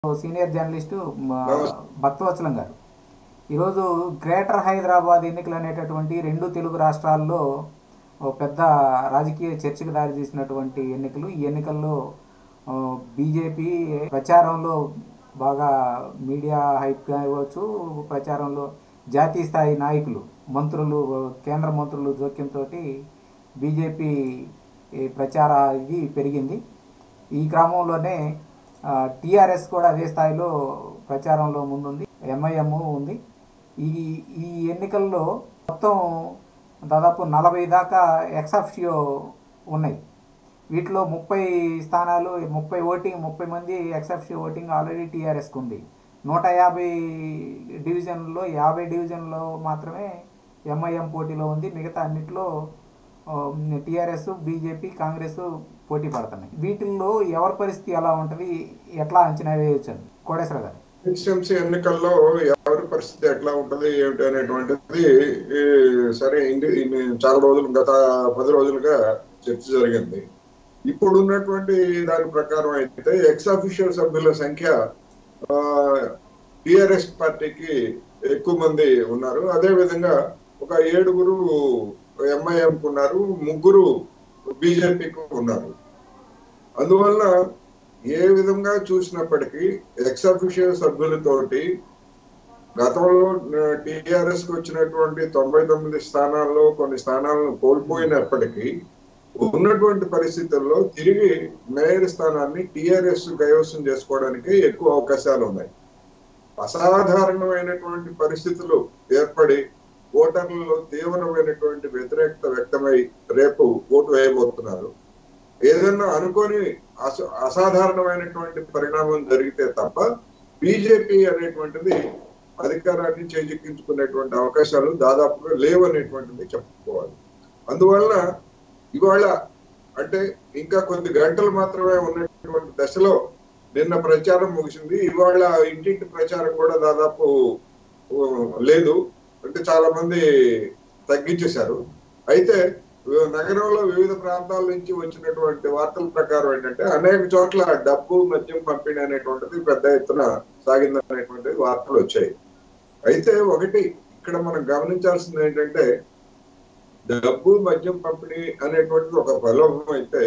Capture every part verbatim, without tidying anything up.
Senior journalist నమస్తే. భక్తవత్సలం గారు. ఈరోజు గ్రేటర్ హైదరాబాద్ ఎన్నికలు అనేటటువంటి రెండు తెలుగు రాష్ట్రాల్లో ఒక పెద్ద రాజకీయ చర్చకు దారితీసినటువంటి ఎన్నికలు. ఈ ఎన్నికల్లో బీజేపీ ప్రచారంలో బాగా మీడియా హైప్గా ఇవ్వచ్చు, ప్రచారంలో జాతీయ స్థాయి నాయకులు, మంత్రులు, కేంద్ర మంత్రులు జోక్యంతో బీజేపీ ప్రచార ఇది పెరిగింది. ఈ క్రమంలోనే టీఆర్ఎస్ కూడా అదే స్థాయిలో ప్రచారంలో ముందుంది, ఎంఐఎం ఉంది. ఈ ఈ ఎన్నికల్లో మొత్తం దాదాపు నలభై దాకా ఎక్సాఫిషియో ఉన్నాయి. వీటిలో ముప్పై స్థానాలు, ముప్పై ఓటింగ్ ముప్పై మంది ఎక్సాఫిషియో ఓటింగ్ ఆల్రెడీ టీఆర్ఎస్కి ఉంది. నూట యాభై డివిజన్లో యాభై డివిజన్లో మాత్రమే ఎంఐఎం పోటీలో ఉంది. మిగతా అన్నింటిలో టీఆర్ఎస్, బీజేపీ, కాంగ్రెస్ పోటీ పడుతున్నాయి. వీటిల్లో ఎవరి పరిస్థితి ఎలా ఉంటుంది, ఎట్లా అంచనా వేయవచ్చు కోటేశ్వర గారు? ఎస్ఎంసీ ఎన్నికల్లో ఎవరి పరిస్థితి ఎట్లా ఉంటుంది ఏమిటి అనేటువంటిది సరే చాలా రోజులు గత పది రోజులుగా చర్చ జరిగింది. ఇప్పుడు ఉన్నటువంటి దాని ప్రకారం అయితే ఎక్స్ అఫీషియల్ సభ్యుల సంఖ్య టిఆర్ఎస్ పార్టీకి ఎక్కువ మంది ఉన్నారు. అదే విధంగా ఒక ఏడుగురు ఎంఐఎంకు ఉన్నారు, ముగ్గురు బీజేపీకి ఉన్నారు. అందువల్ల ఏ విధంగా చూసినప్పటికీ ఎక్స్ అఫీషియల్ సభ్యులతోటి గతంలో టిఆర్ఎస్ కు వచ్చినటువంటి తొంభై తొమ్మిది స్థానాల్లో కొన్ని స్థానాలను కోల్పోయినప్పటికీ ఉన్నటువంటి పరిస్థితుల్లో తిరిగి మేయర్ స్థానాన్ని టిఆర్ఎస్ కైవసం చేసుకోవడానికి ఎక్కువ అవకాశాలు ఉన్నాయి. అసాధారణమైనటువంటి పరిస్థితులు ఏర్పడి ఓటర్లలో తీవ్రమైనటువంటి వ్యతిరేకత వ్యక్తమై రేపు ఓటు వేయబోతున్నారు. ఏదన్నా అనుకోని అస అసాధారణమైనటువంటి పరిణామం జరిగితే తప్ప బీజేపీ అనేటువంటిది అధికారాన్ని చేజిక్కించుకునేటువంటి అవకాశాలు దాదాపుగా లేవు అనేటువంటిది చెప్పుకోవాలి. అందువల్ల ఇవాళ అంటే ఇంకా కొద్ది గంటలు మాత్రమే ఉన్నటువంటి దశలో నిన్న ప్రచారం ముగిసింది. ఇవాళ ఇంటింటి ప్రచారం కూడా దాదాపు లేదు, అంటే చాలా మంది తగ్గించేశారు. అయితే నగరంలో వివిధ ప్రాంతాల నుంచి వచ్చినటువంటి వార్తల ప్రకారం ఏంటంటే అనేక చోట్ల డబ్బు మద్యం పంపిణీ అనేటువంటిది పెద్ద ఎత్తున సాగిందనేటువంటి వార్తలు వచ్చాయి. అయితే ఒకటి ఇక్కడ మనం గమనించాల్సింది ఏంటంటే డబ్బు మద్యం పంపిణీ అనేటువంటిది ఒక ప్రలోభం అయితే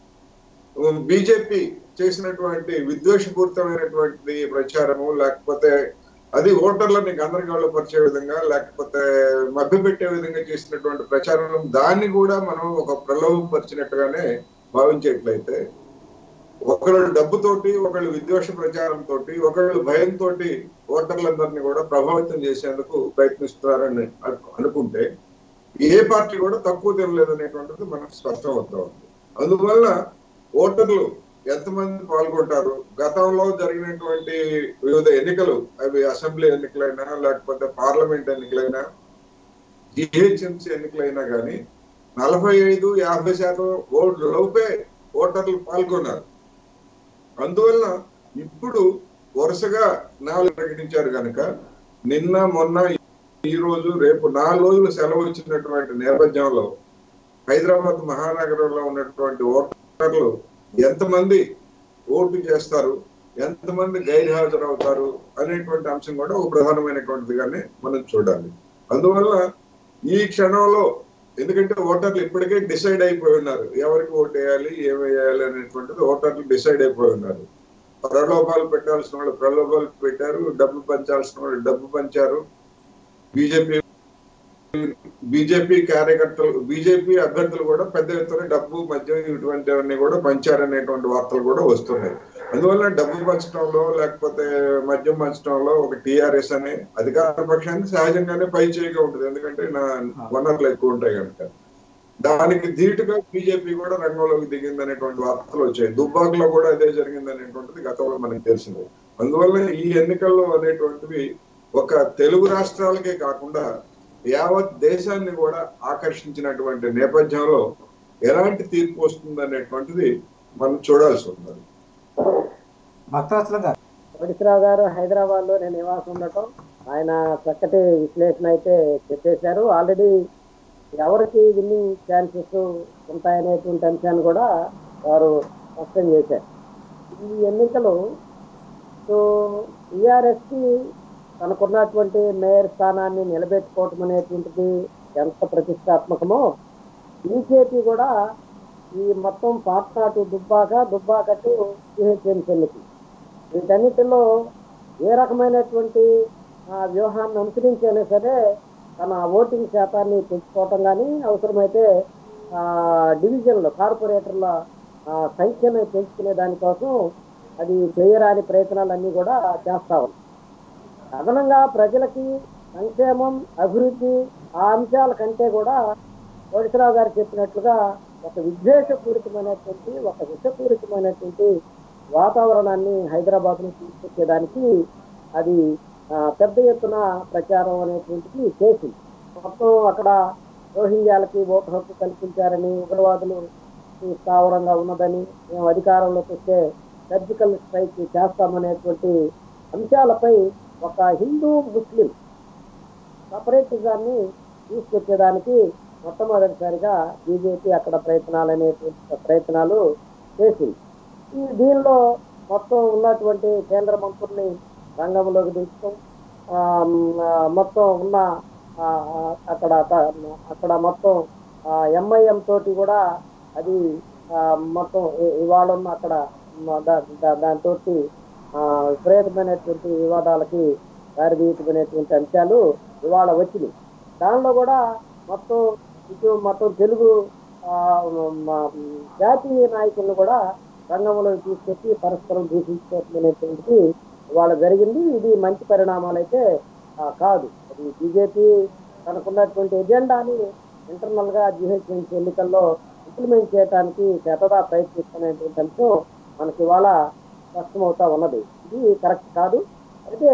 బీజేపీ చేసినటువంటి విద్వేషపూరితమైనటువంటి ప్రచారము, లేకపోతే అది ఓటర్లని గందరగోళపరిచే విధంగా లేకపోతే మభ్యపెట్టే విధంగా చేసినటువంటి ప్రచారం, దాన్ని కూడా మనం ఒక ప్రలోభపరిచినట్టుగానే భావించేట్లయితే ఒకళ్ళు డబ్బుతోటి, ఒకళ్ళు విద్వేష ప్రచారంతో, ఒకళ్ళు భయంతో ఓటర్లందరినీ కూడా ప్రభావితం చేసేందుకు ప్రయత్నిస్తున్నారని అనుకుంటే ఏ పార్టీ కూడా తక్కువ తినలేదు అనేటువంటిది మనకు స్పష్టం అవుతా ఉంది. అందువల్ల ఓటర్లు ఎంతమంది పాల్గొంటారు, గతంలో జరిగినటువంటి వివిధ ఎన్నికలు, అవి అసెంబ్లీ ఎన్నికలైనా లేకపోతే పార్లమెంట్ ఎన్నికలైనా జిహెచ్ఎంసీ ఎన్నికలైనా కానీ నలభై ఐదు యాభై శాతం ఓట్లు లోపే ఓటర్లు పాల్గొన్నారు. అందువల్ల ఇప్పుడు వరుసగా నాలుగు ప్రకటించారు కనుక నిన్న మొన్న ఈ రోజు రేపు నాలుగు రోజులు సెలవు ఇచ్చినటువంటి నేపథ్యంలో హైదరాబాద్ మహానగరంలో ఉన్నటువంటి ఓటర్లు ఎంతమంది ఓటు చేస్తారు, ఎంతమంది గైర్ హాజరవుతారు అనేటువంటి అంశం కూడా ఒక ప్రధానమైనటువంటిదిగానే మనం చూడాలి. అందువల్ల ఈ క్షణంలో ఎందుకంటే ఓటర్లు ఇప్పటికే డిసైడ్ అయిపోయి ఉన్నారు, ఎవరికి ఓటు వేయాలి ఏమి వేయాలి అనేటువంటిది ఓటర్లు డిసైడ్ అయిపోయి ఉన్నారు. ప్రలోభాలు పెట్టాల్సిన వాళ్ళు ప్రలోభాలు పెట్టారు, డబ్బు పంచాల్సిన వాళ్ళు డబ్బు పంచారు. బీజేపీ బీజేపీ కార్యకర్తలు, బీజేపీ అభ్యర్థులు కూడా పెద్ద ఎత్తున డబ్బు మద్యం ఇటువంటివన్నీ కూడా పంచారనేటువంటి వార్తలు కూడా వస్తున్నాయి. అందువల్ల డబ్బు పంచడంలో లేకపోతే మద్యం పంచడంలో ఒక టీఆర్ఎస్ అనే అధికార పక్షానికి సహజంగానే పై చేయగా ఉంటుంది, ఎందుకంటే నా వనరులు ఎక్కువ ఉంటాయి కనుక. దానికి ధీటుగా బీజేపీ కూడా రంగంలోకి దిగింది అనేటువంటి వార్తలు వచ్చాయి. దుబ్బాకలో కూడా అదే జరిగింది అనేటువంటిది గతంలో మనకు తెలిసింది. అందువల్ల ఈ ఎన్నికల్లో అనేటువంటివి ఒక తెలుగు రాష్ట్రాలకే కాకుండా యావత్ దేశాన్ని కూడా ఆకర్షించినటువంటి నేపథ్యంలో ఎలాంటి తీర్పు వస్తుంది అనేటువంటిది మనం చూడాల్సి ఉంటుంది. కోటేశ్వరరావు గారు హైదరాబాద్ లో నేను నివాసం ఉండటం, ఆయన చక్కటి విశ్లేషణ అయితే చెప్పేశారు. ఆల్రెడీ ఎవరికి విన్నింగ్ ఛాన్సెస్ ఉంటాయనేటువంటి అంశాన్ని కూడా వారు స్పష్టం చేశారు. ఈ ఎన్నికలు సో టీఆర్ఎస్కి తనకున్నటువంటి మేయర్ స్థానాన్ని నిలబెట్టుకోవటం అనేటువంటిది ఎంత ప్రతిష్టాత్మకమో, బీజేపీ కూడా ఈ మొత్తం Patna to Dubbaka, Dubbaka to GHMC ఎన్నికలు, వీటన్నిటిలో ఏ రకమైనటువంటి ఆ, వ్యూహాన్ని అనుసరించైనా సరే తన ఓటింగ్ శాతాన్ని పెంచుకోవటం కానీ, అవసరమైతే ఆ, డివిజన్లు కార్పొరేటర్ల ఆ, సంఖ్యను పెంచుకునే దానికోసం అది చేయరాని ప్రయత్నాలన్నీ కూడా చేస్తా ఉంది. అదనంగా ప్రజలకి సంక్షేమం, అభివృద్ధి ఆ అంశాల కంటే కూడా కోటేశ్వరరావు గారు చెప్పినట్లుగా ఒక విద్వేషపూరితమైనటువంటి, ఒక విషపూరితమైనటువంటి వాతావరణాన్ని హైదరాబాద్ను తీసుకొచ్చేదానికి అది ఆ, పెద్ద ఎత్తున ప్రచారం అనేటువంటిది చేసింది. మొత్తం అక్కడ రోహింగ్యాలకి ఓటు హక్కు కల్పించారని, ఉగ్రవాదులు స్థావరంగా ఉన్నదని, మేము అధికారంలోకి వస్తే సర్జికల్ స్ట్రైక్ చేస్తామనేటువంటి అంశాలపై ఒక హిందూ ముస్లిం సపరేటిజాన్ని తీసుకొచ్చేదానికి మొట్టమొదటిసారిగా బీజేపీ అక్కడ ప్రయత్నాలు అనేటువంటి ప్రయత్నాలు చేసింది. ఈ దీనిలో మొత్తం ఉన్నటువంటి కేంద్ర మంత్రుల్ని రంగంలోకి దించడం, ఆ, ఆ, మొత్తం ఉన్న ఆ, ఆ, అక్కడ అక్కడ మొత్తం ఎంఐఎం తోటి కూడా అది ఆ, మొత్తం ఇ- ఇవాళ ఉన్న అక్కడ దాంతో విపరీతమైనటువంటి వివాదాలకి దారితీయటమైనటువంటి అంశాలు ఇవాళ వచ్చినాయి. దానిలో కూడా మొత్తం ఇటు మొత్తం తెలుగు ఆ, మ- జాతీయ నాయకులను కూడా రంగంలోకి తీసుకొచ్చి పరస్పరం దూషించుకోవటం అనేటువంటిది ఇవాళ జరిగింది. ఇది మంచి పరిణామాలు అయితే ఆ, కాదు. అది బీజేపీ తనకున్నటువంటి ఎజెండాని ఇంటర్నల్ గా జిహెచ్ఎంసీ ఎన్నికల్లో ఇంప్లిమెంట్ చేయడానికి శతదా ప్రయత్నిస్తున్నటువంటి అంశం మనకి ఇవాళ స్పష్టమవుతా ఉన్నది. ఇది కరెక్ట్ కాదు. అయితే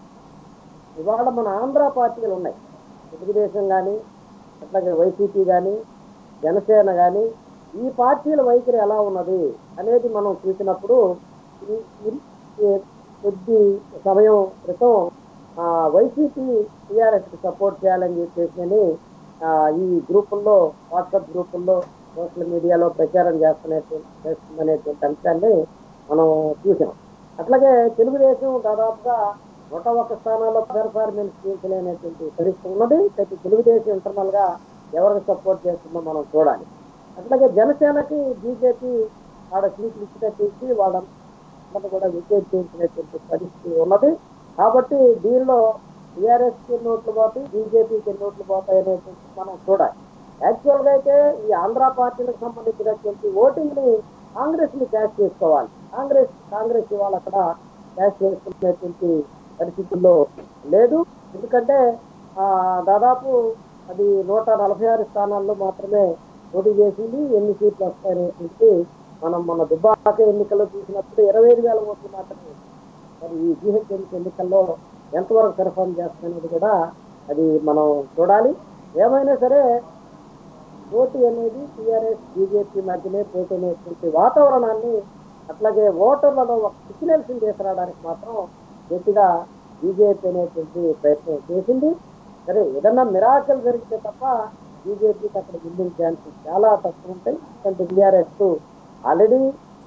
ఇవాళ మన ఆంధ్ర పార్టీలు ఉన్నాయి, తెలుగుదేశం కానీ, అట్లాగే వైసీపీ కానీ, జనసేన కానీ, ఈ పార్టీల వైఖరి ఎలా ఉన్నది అనేది మనం చూసినప్పుడు ఈ- ఈ- ఈ కొద్ది సమయం క్రితం ఆ, వైసీపీ టీఆర్ఎస్కి సపోర్ట్ చేయాలని చెప్పేసి ఆ, ఈ గ్రూపుల్లో, వాట్సాప్ గ్రూపుల్లో, సోషల్ మీడియాలో ప్రచారం చేస్తున్నటువంటి చేస్తుందనేటువంటి అంశాన్ని మనం చూసాం. అట్లాగే తెలుగుదేశం దాదాపుగా నూట ఒక్క స్థానాల్లో పెర్ఫార్మెన్స్ చేసలేనటువంటి పరిస్థితి ఉన్నది. ప్రతి తెలుగుదేశం ఇంటర్నల్ గా ఎవరికి సపోర్ట్ చేస్తుందో మనం చూడాలి. అట్లాగే జనసేనకి బీజేపీ ఆడ సీట్లు ఇచ్చినట్టు ఇచ్చి వాళ్ళందరూ కూడా విజయం చేసినటువంటి పరిస్థితి ఉన్నది. కాబట్టి దీనిలో టీఆర్ఎస్ కి ఎన్ని ఓట్లు పోతాయి, బీజేపీకి ఎన్ని ఓట్లు పోతాయి అనేటువంటి మనం చూడాలి. యాక్చువల్ గా అయితే ఈ ఆంధ్ర పార్టీలకు సంబంధించినటువంటి ఓటింగ్ ని కాంగ్రెస్ ని క్యాష్ చేసుకోవాలి. కాంగ్రెస్ కాంగ్రెస్ ఇవాళ అక్కడ క్యాష్ చేసుకునేటువంటి పరిస్థితుల్లో లేదు. ఎందుకంటే ఆ దాదాపు అది నూట నలభై ఆరు స్థానాల్లో మాత్రమే పోటీ చేసింది. ఎన్ని సీట్లు వస్తాయనేటువంటి మనం మన దుబ్బాక ఎన్నికల్లో చూసినప్పుడు ఇరవై ఐదు వేల ఓట్లు మాత్రమే. మరి ఈ జిహెచ్ఎంసీ ఎన్నికల్లో ఎంతవరకు పెర్ఫార్మ్ చేస్తున్నది కూడా అది మనం చూడాలి. ఏమైనా సరే పోటీ అనేది టీఆర్ఎస్ బీజేపీ మధ్యనే పోటీ అనేటువంటి వాతావరణాన్ని, అట్లాగే ఓటర్లలో ఒక సిగ్నల్స్ తీసుకురావడానికి మాత్రం గట్టిగా బీజేపీ అనేటువంటి ప్రయత్నం చేసింది. సరే ఏదన్నా మిరాకల్ జరిగితే తప్ప బీజేపీకి అక్కడ విన్నింగ్ ఛాన్సెస్ చాలా తక్కువ ఉంటాయి. ఎందుకంటే టీఆర్ఎస్ ఆల్రెడీ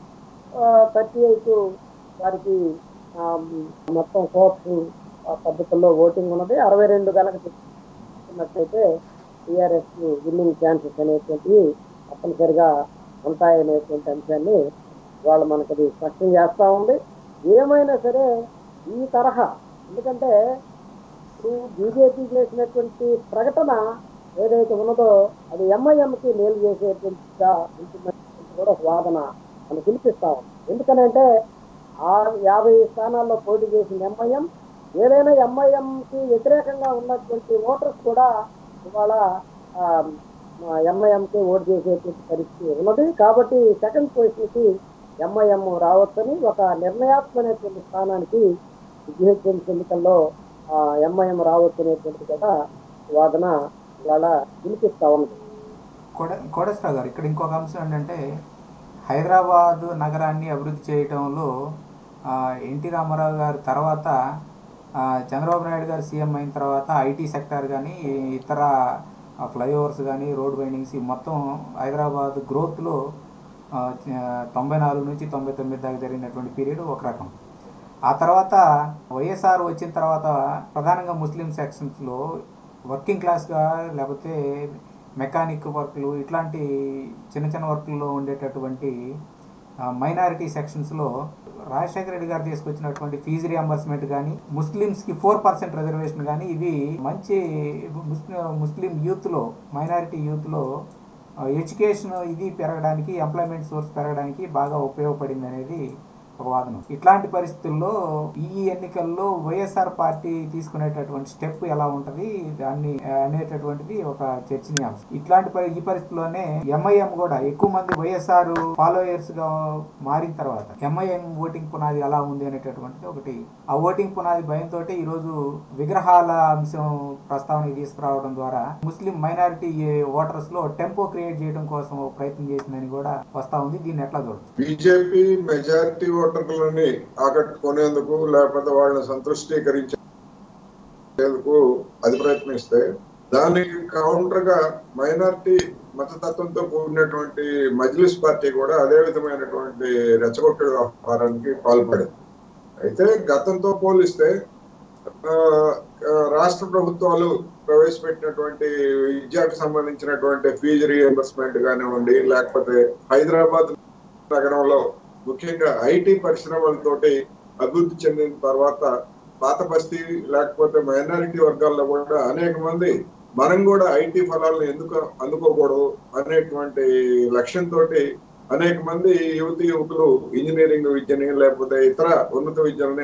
థర్టీ ఎయిట్ వారికి ఆ, మొత్తం కోర్టు పద్ధతుల్లో ఓటింగ్ ఉన్నది. అరవై రెండు కనుక చూసుకున్నట్లయితే టీఆర్ఎస్ విన్నింగ్ ఛాన్సెస్ అనేటువంటివి తప్పనిసరిగా ఉంటాయనేటువంటి అంశాన్ని వాళ్ళు మనకు అది స్పష్టం చేస్తూ ఉంది. ఏమైనా సరే ఈ తరహా, ఎందుకంటే ఇప్పుడు బీజేపీ చేసినటువంటి ప్రకటన ఏదైతే ఉన్నదో అది ఎంఐఎంకి మేలు చేసేటువంటిగా ఉంటుందని కూడా ఒక వాదన మనం పిలిపిస్తా ఉంది. ఎందుకనంటే ఆ యాభై స్థానాల్లో పోటీ చేసిన ఎంఐఎం, ఏదైనా ఎంఐఎంకి వ్యతిరేకంగా ఉన్నటువంటి ఓటర్స్ కూడా ఇవాళ ఎంఐఎంకి ఓటు చేసేటువంటి పరిస్థితి ఉన్నది. కాబట్టి సెకండ్ పొజిషన్కి ఎంఐఎం రావచ్చని ఒక నిర్ణయాత్మకమైనటువంటి స్థానానికి జిహెచ్ఎంసీ ఎన్నికల్లో ఎంఐఎం రావచ్చు అనేటువంటి కూడా వాదన ఇవాళ వినిపిస్తా ఉన్నది. కోడ కోటేశ్వరరావు గారు, ఇక్కడ ఇంకొక అంశం ఏంటంటే హైదరాబాద్ నగరాన్ని అభివృద్ధి చేయడంలో ఎన్టీ రామారావు గారి తర్వాత ఆ, చంద్రబాబు నాయుడు గారు సీఎం అయిన తర్వాత ఐటీ సెక్టార్ కానీ, ఇతర ఫ్లైఓవర్స్ కానీ, రోడ్ వైండింగ్స్ మొత్తం హైదరాబాద్ గ్రోత్లో తొంభై నాలుగు నుంచి తొంభై తొమ్మిది దాకా జరిగినటువంటి పీరియడ్ ఒక రకం. ఆ తర్వాత వైఎస్ఆర్ వచ్చిన తర్వాత ప్రధానంగా ముస్లిం సెక్షన్స్లో వర్కింగ్ క్లాస్గా లేకపోతే మెకానిక్ వర్క్లు ఇట్లాంటి చిన్న చిన్న వర్క్ల్లో ఉండేటటువంటి మైనారిటీ సెక్షన్స్లో రాజశేఖర రెడ్డి గారు తీసుకొచ్చినటువంటి ఫీజు రియంబర్స్మెంట్ కానీ ముస్లిమ్స్కి ఫోర్ పర్సెంట్ రిజర్వేషన్ కానీ ఇవి మంచి ముస్లిం యూత్లో మైనారిటీ యూత్లో ఎడ్యుకేషన్ ఇది పెరగడానికి ఎంప్లాయ్మెంట్ సోర్స్ పెరగడానికి బాగా ఉపయోగపడింది అనేది ఒక వాదన. ఇట్లాంటి పరిస్థితుల్లో ఈ ఎన్నికల్లో వైఎస్ఆర్ పార్టీ తీసుకునేటటువంటి స్టెప్ ఎలా ఉంటది దాన్ని అనేటటువంటిది ఒక చర్చనీయాంశం. ఇట్లాంటి ఈ పరిస్థితుల్లోనే ఎంఐఎం కూడా ఎక్కువ మంది వైఎస్ఆర్ ఫాలోయర్స్ గా మారిన తర్వాత ఎంఐఎం ఓటింగ్ పునాది ఎలా ఉంది అనేటటువంటిది ఒకటి. ఆ ఓటింగ్ పునాది భయంతో ఈ రోజు విగ్రహాల అంశం ప్రస్తావనకి తీసుకురావడం ద్వారా ముస్లిం మైనారిటీ ఓటర్స్ లో టెంపో క్రియేట్ చేయడం కోసం ప్రయత్నం చేసిందని కూడా వస్తా ఉంది. దీన్ని ఎట్లా చూడదు? బీజేపీ మెజారిటీ ఓటర్లని ఆకట్టుకునేందుకు లేకపోతే వాళ్ళని సంతృష్టీకరించేందుకు అది ప్రయత్నిస్తే దానికి కౌంటర్ గా మైనారిటీ మతతత్వంతో కూడినటువంటి మజ్లిస్ పార్టీ కూడా అదే విధమైనటువంటి రెచ్చగొట్టే వ్యవహారానికి పాల్పడింది. అయితే గతంతో పోలిస్తే రాష్ట్ర ప్రభుత్వాలు ప్రవేశపెట్టినటువంటి విద్యకు సంబంధించినటువంటి ఫీజు రియంబర్స్మెంట్ కానివ్వండి, లేకపోతే హైదరాబాద్ నగరంలో ముఖ్యంగా ఐటీ పరిశ్రమలతోటి అభివృద్ధి చెందిన తర్వాత పాత బస్తీ లేకపోతే మైనారిటీ వర్గాల్లో కూడా అనేక మంది మనం కూడా ఐటీ ఫలాలను ఎందుకు అందుకోకూడదు అనేటువంటి లక్ష్యంతో అనేక మంది యువతి యువకులు ఇంజనీరింగ్ విద్యని లేకపోతే ఇతర ఉన్నత విద్యలని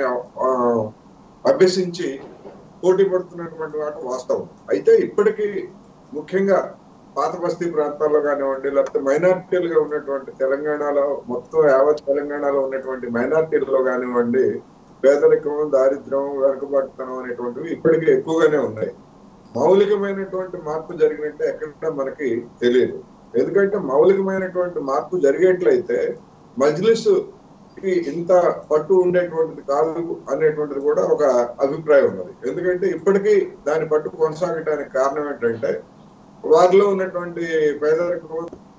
అభ్యసించి పోటీ పడుతున్నటువంటి వాటి వాస్తవం. అయితే ఇప్పటికీ ముఖ్యంగా పాత బస్తీ ప్రాంతాల్లో కానివ్వండి, లేకపోతే మైనారిటీలుగా ఉన్నటువంటి తెలంగాణలో మొత్తం యావత్ తెలంగాణలో ఉన్నటువంటి మైనారిటీలలో కానివ్వండి, పేదరికం, దారిద్ర్యం, వెనుకబాటుతనం అనేటువంటివి ఇప్పటికీ ఎక్కువగానే ఉన్నాయి. మౌలికమైనటువంటి మార్పు జరిగినట్టే ఎక్కడ మనకి తెలియదు. ఎందుకంటే మౌలికమైనటువంటి మార్పు జరిగేట్లయితే మజ్లిస్ కి ఇంత పట్టు ఉండేటువంటిది కాదు అనేటువంటిది కూడా ఒక అభిప్రాయం ఉన్నది. ఎందుకంటే ఇప్పటికీ దాని పట్టు కొనసాగడానికి కారణం ఏంటంటే వారిలో ఉన్నటువంటి పేదరికము,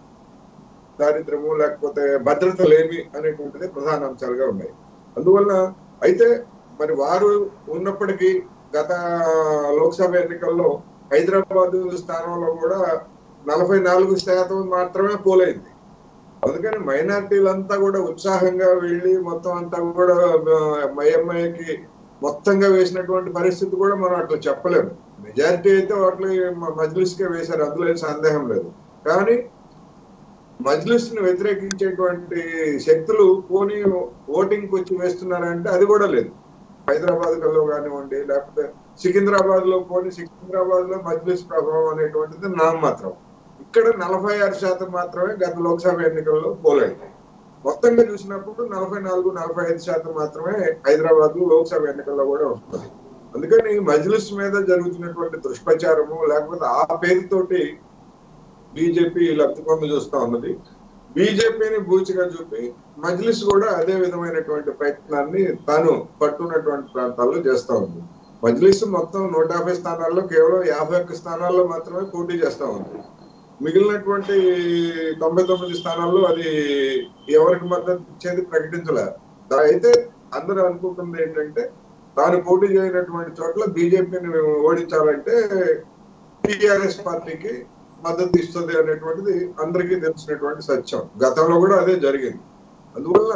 దారిద్రము, లేకపోతే భద్రత లేమి అనేటువంటిది ప్రధాన అంశాలుగా ఉన్నాయి. అందువల్ల అయితే మరి వారు ఉన్నప్పటికీ గత లోక్సభ ఎన్నికల్లో హైదరాబాద్ స్థానంలో కూడా నలభై నాలుగు శాతం మాత్రమే పోలైంది. అందుకని మైనారిటీలంతా కూడా ఉత్సాహంగా వెళ్ళి మొత్తం అంతా కూడా ఎంఐఎంఐకి మొత్తంగా వేసినటువంటి పరిస్థితి కూడా మనం అట్లా చెప్పలేము. మెజారిటీ అయితే వాటిని మజ్లిస్కే వేశారు, అందులో ఏం సందేహం లేదు. కానీ మజ్లిస్ ని వ్యతిరేకించేటువంటి శక్తులు పోనీ ఓటింగ్ వచ్చి వేస్తున్నారంటే అది కూడా లేదు. హైదరాబాద్ లో కానివ్వండి, లేకపోతే సికింద్రాబాద్ లో పోనీ సికింద్రాబాద్ లో మజ్లిస్ ప్రభావం అనేటువంటిది నామమాత్రం. ఇక్కడ నలభై ఆరు శాతం మాత్రమే గత లోక్సభ ఎన్నికల్లో పోలైంది. మొత్తంగా చూసినప్పుడు నలభై నాలుగు నలభై ఐదు శాతం మాత్రమే హైదరాబాద్ లో లోక్సభ ఎన్నికల్లో కూడా వస్తుంది. అందుకని మజ్లిస్ మీద జరుగుతున్నటువంటి దుష్ప్రచారము లేకపోతే ఆ పేరుతోటి బీజేపీ లబ్ధి పొంది చూస్తా ఉన్నది. బీజేపీని బూచిగా చూపి మజ్లిస్ కూడా అదే విధమైనటువంటి ప్రయత్నాన్ని తాను పట్టున్నటువంటి ప్రాంతాల్లో చేస్తా ఉంది. మజ్లిస్ మొత్తం నూట యాభై స్థానాల్లో కేవలం యాభై ఒక్క స్థానాల్లో మాత్రమే పోటీ చేస్తా ఉంది. మిగిలినటువంటి తొంభై తొమ్మిది స్థానాల్లో అది ఎవరికి మద్దతు ఇచ్చేది ప్రకటించలేదు. అయితే అందరూ అనుకుంటుంది ఏంటంటే తాను పోటీ చేయనటువంటి చోట్ల బీజేపీని ఓడించాలంటే టిఆర్ఎస్ పార్టీకి మద్దతు ఇస్తుంది అనేటువంటిది అందరికీ తెలిసినటువంటి సత్యం. గతంలో కూడా అదే జరిగింది. అందువల్ల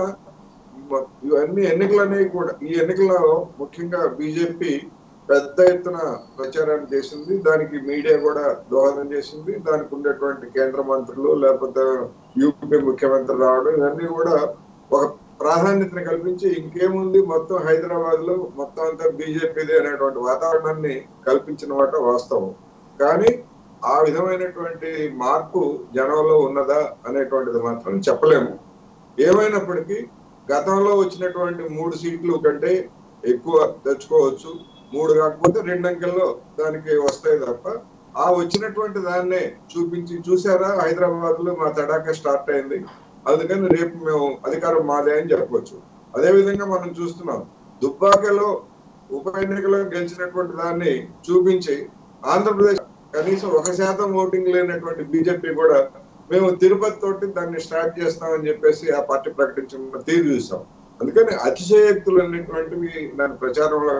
ఇవన్నీ ఎన్నికలు అనేవి కూడా ఈ ఎన్నికలలో ముఖ్యంగా బీజేపీ పెద్ద ఎత్తున ప్రచారాన్ని చేసింది. దానికి మీడియా కూడా దోహదం చేసింది. దానికి ఉండేటువంటి కేంద్ర మంత్రులు లేకపోతే యూపీ ముఖ్యమంత్రి రావడం ఇవన్నీ కూడా ఒక ప్రాధాన్యతను కల్పించి ఇంకేముంది మొత్తం హైదరాబాద్ లో మొత్తం అంతా బీజేపీది అనేటువంటి వాతావరణాన్ని కల్పించిన మాట వాస్తవం. కానీ ఆ విధమైనటువంటి మార్పు జనంలో ఉన్నదా అనేటువంటిది మాత్రం చెప్పలేము. ఏమైనప్పటికీ గతంలో వచ్చినటువంటి మూడు సీట్లు కంటే ఎక్కువ తెచ్చుకోవచ్చు. మూడు కాకపోతే రెండు అంకెల్లో దానికి వస్తాయి తప్ప ఆ వచ్చినటువంటి దాన్నే చూపించి చూసారా హైదరాబాద్ లో మా తడాకా స్టార్ట్ అయింది, అందుకని రేపు మేము అధికారం మాదే అని చెప్పవచ్చు. అదే విధంగా మనం చూస్తున్నాం దుబ్బాకలో ఉప ఎన్నికలో గెలిచినటువంటి దాన్ని చూపించి ఆంధ్రప్రదేశ్ కనీసం ఒక శాతం ఓటింగ్ లేనటువంటి బీజేపీ కూడా మేము తిరుపతి తోటి దాన్ని స్టార్ట్ చేస్తామని చెప్పేసి ఆ పార్టీ ప్రకటించిన తీరు చూసాం. అందుకని అతిశయోక్తులు అనేటువంటివి దాని ప్రచారంలో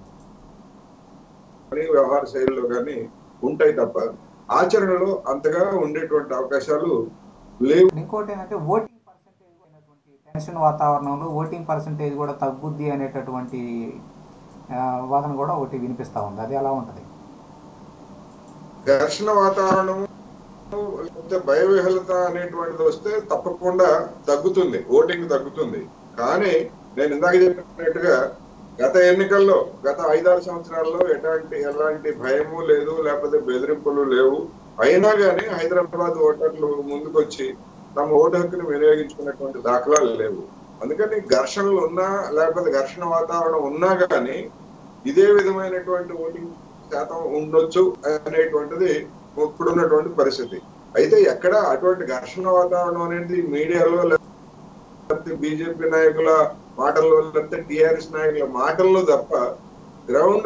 కానీ వ్యవహార శైలిలో కానీ ఉంటాయి తప్ప ఆచరణలో అంతగా ఉండేటువంటి అవకాశాలు లేవు. ఇంకోటి ఏంటంటే ఓటింగ్ పర్సంటేజ్ అయినటువంటి టెన్షన్ వాతావరణంలో ఓటింగ్ పర్సంటేజ్ కూడా తగ్గుద్ది అనేటటువంటి వాదన కూడా ఒకటి వినిపిస్తా ఉంది. అది ఎలా ఉంటది? ఘర్షణ వాతావరణం లేకపోతే భయవిహలత అనేటువంటిది వస్తే తప్పకుండా తగ్గుతుంది, ఓటింగ్ తగ్గుతుంది. కానీ నేను ఇందాక చెప్పినట్టుగా గత ఎన్నికల్లో గత ఐదారు సంవత్సరాల్లో ఎలాంటి ఎలాంటి భయము లేదు, లేకపోతే బెదిరింపులు లేవు. అయినా కానీ హైదరాబాద్ ఓటర్లు ముందుకొచ్చి తమ ఓటు హక్కును వినియోగించుకున్నటువంటి దాఖలాలు లేవు. అందుకని ఘర్షణలు ఉన్నా లేకపోతే ఘర్షణ వాతావరణం ఉన్నా కానీ ఇదే విధమైనటువంటి ఓటింగ్ శాతం ఉండొచ్చు అనేటువంటిది ఇప్పుడున్నటువంటి పరిస్థితి. అయితే ఎక్కడ అటువంటి ఘర్షణ వాతావరణం అనేది మీడియాలో లేకపోతే బీజేపీ నాయకుల మాటల్లో లేకపోతే టిఆర్ఎస్ నాయకుల మాటల్లో తప్ప గ్రౌండ్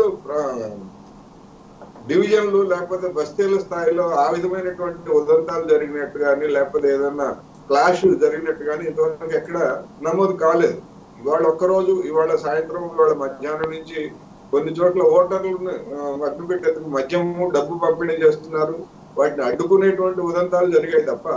డివిజన్లు లేకపోతే బస్తీల స్థాయిలో ఆ విధమైనటువంటి ఉదంతాలు జరిగినట్టు కానీ లేకపోతే ఏదన్నా క్లాష్ జరిగినట్టు కానీ ఇంతవరకు ఎక్కడ నమోదు కాలేదు. ఇవాళ ఒక్కరోజు, ఇవాళ సాయంత్రం, ఇవాళ మధ్యాహ్నం నుంచి కొన్ని చోట్ల ఓటర్లను మధ్య పెట్టేందుకు మద్యము డబ్బు పంపిణీ చేస్తున్నారు. వాటిని అడ్డుకునేటువంటి ఉదంతాలు జరిగాయి తప్ప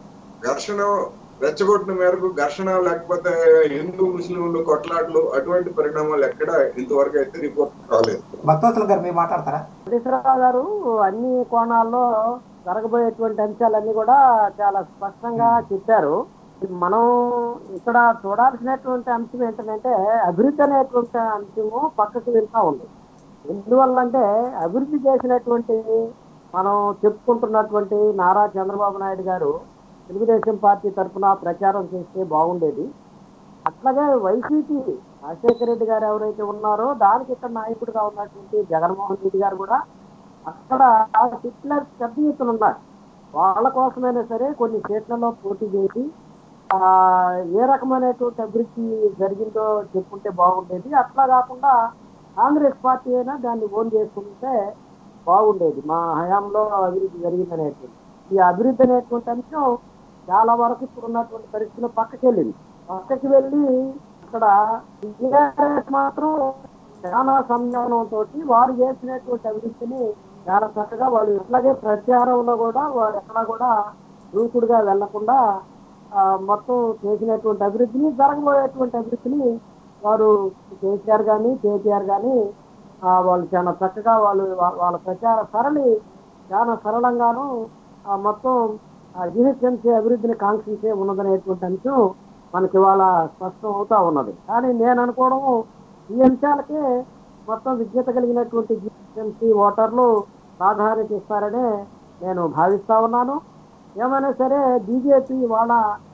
ఘర్షణ రెచ్చగొట్టిన మేరకు ఘర్షణ లేకపోతే హిందూ ముస్లింలు కొట్లాట్లు అటువంటి పరిణామాలు ఎక్కడ ఇంతవరకు అయితే రిపోర్ట్ కాలేదు. భక్తవత్సల గారు మీరు మాట్లాడతారా? కోటేశ్వరరావు గారు అన్ని కోణాల్లో జరగబోయేటువంటి అంశాలన్నీ కూడా చాలా స్పష్టంగా చెప్పారు. మనం ఇక్కడ చూడాల్సినటువంటి అంశం ఏంటంటే అభివృద్ధి అనేటువంటి అంశము పక్కకు వెళ్తా ఉంది. ఎందువల్లంటే అభివృద్ధి చేసినటువంటి మనం చెప్పుకుంటున్నటువంటి నారా చంద్రబాబు నాయుడు గారు తెలుగుదేశం పార్టీ తరఫున ప్రచారం చేస్తే బాగుండేది. అట్లాగే వైసీపీ రాజశేఖర రెడ్డి గారు ఎవరైతే ఉన్నారో దానికి ఇక్కడ నాయకుడిగా ఉన్నటువంటి జగన్మోహన్ రెడ్డి గారు కూడా అక్కడ హిట్లర్ పెద్ద ఎత్తున ఉన్నారు. వాళ్ళ కోసమైనా సరే కొన్ని సీట్లలో పోటీ చేసి ఆ ఏ రకమైనటువంటి అభివృద్ధి జరిగిందో చెప్పుకుంటే బాగుండేది. అట్లా కాకుండా కాంగ్రెస్ పార్టీ అయినా దాన్ని ఓన్ చేసుకుంటే బాగుండేది. మా హయాంలో అభివృద్ధి జరిగిందనేటువంటి ఈ అభివృద్ధి అనేటువంటి అంశం చాలా వరకు ఇప్పుడు ఉన్నటువంటి పరిస్థితుల్లో పక్కకి వెళ్ళింది. పక్కకి వెళ్ళి అక్కడ టీఆర్ఎస్ మాత్రం చాలా సంయమనంతో వారు చేసినటువంటి అభివృద్ధిని చాలా చక్కగా వాళ్ళు ఎట్లాగే ప్రచారంలో కూడా వారు ఎక్కడా కూడా దూకుడుగా వెళ్లకుండా మొత్తం చేసినటువంటి అభివృద్ధిని, జరగబోయేటువంటి అభివృద్ధిని వారు కేసీఆర్ కానీ కేటీఆర్ కానీ వాళ్ళు చాలా చక్కగా వాళ్ళు వాళ్ళ ప్రచార సరళి చాలా సరళంగాను మొత్తం జిహెచ్ఎంసీ అభివృద్ధిని కాంక్షించే ఉన్నదనేటువంటి అంశం మనకి ఇవాళ స్పష్టం అవుతా ఉన్నది. కానీ నేను అనుకోవడం ఈ అంశాలకే మొత్తం విజ్ఞత కలిగినటువంటి జిహెచ్ఎంసీ ఓటర్లు ప్రాధాన్యత ఇస్తారనే నేను భావిస్తా ఉన్నాను. ఏమైనా సరే బీజేపీ వాళ్ళ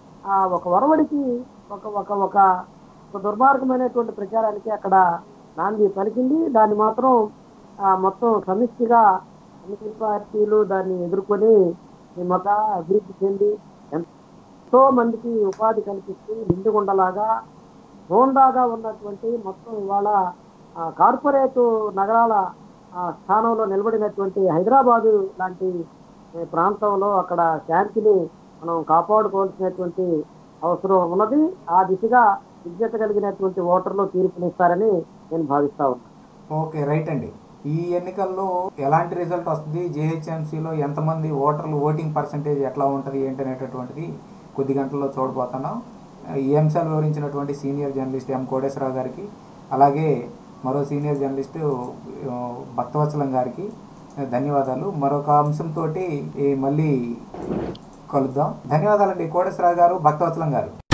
ఒక వరవడికి ఒక ఒక ఒక దుర్మార్గమైనటువంటి ప్రచారానికి అక్కడ నాంది పలికింది. దాన్ని మాత్రం మొత్తం సమిష్టిగా అన్ని పార్టీలు దాన్ని ఎదుర్కొని మొత్త అభివృద్ధి చెంది ఎంతో మందికి ఉపాధి కల్పిస్తూ నిండుగుండలాగా హోండాగా ఉన్నటువంటి మొత్తం ఇవాళ కార్పొరేట్ నగరాల స్థానంలో నిలబడినటువంటి హైదరాబాదు లాంటి ప్రాంతంలో అక్కడ శాంతిని మనం కాపాడుకోవాల్సినటువంటి అవసరం ఉన్నది. ఆ దిశగా విజ్ఞత కలిగినటువంటి ఓటర్లు తీర్పునిస్తారని నేను భావిస్తా ఉన్నాను. ఓకే, రైట్ అండి. ఈ ఎన్నికల్లో ఎలాంటి రిజల్ట్ వస్తుంది, జేహెచ్ఎంసీలో ఎంతమంది ఓటర్లు ఓటింగ్ పర్సంటేజ్ ఎట్లా ఉంటుంది ఏంటనేటటువంటిది కొద్ది గంటల్లో చూడబోతున్నాం. ఈ అంశాలు వివరించినటువంటి సీనియర్ జర్నలిస్ట్ ఎం కోటేశ్వరరావు గారికి, అలాగే మరో సీనియర్ జర్నలిస్టు భక్తవత్సలం గారికి ధన్యవాదాలు. మరొక అంశంతో మళ్ళీ కలుద్దాం. ధన్యవాదాలండి కోటేశ్వరరావు గారు, భక్తవత్సలం గారు.